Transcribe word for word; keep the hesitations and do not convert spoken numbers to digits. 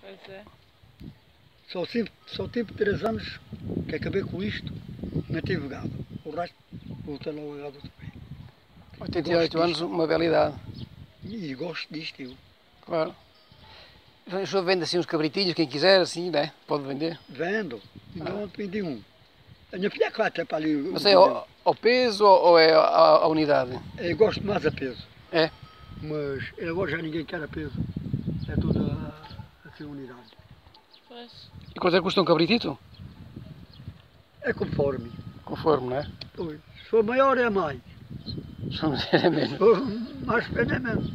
Pois é. Só tive, só tive três anos que acabei com isto, não tive gado. O resto, voltei logo a gado também. oitenta e oito anos, uma bela idade. E, e gosto disto, eu. Claro. O senhor vende assim uns cabritinhos, quem quiser, assim, né? Pode vender. Vendo, então ah. vendi um. A minha filha até para ali. Mas é ao, ao peso ou é à unidade? Eu gosto mais a peso. É? Mas agora já ninguém quer a peso. É tudo a, a ser unidade. Pois. E quanto é que custa um cabritito? É conforme. Conforme, não é? Se for maior é mais. Se for maior é menos. Se for mais pequeno é menos.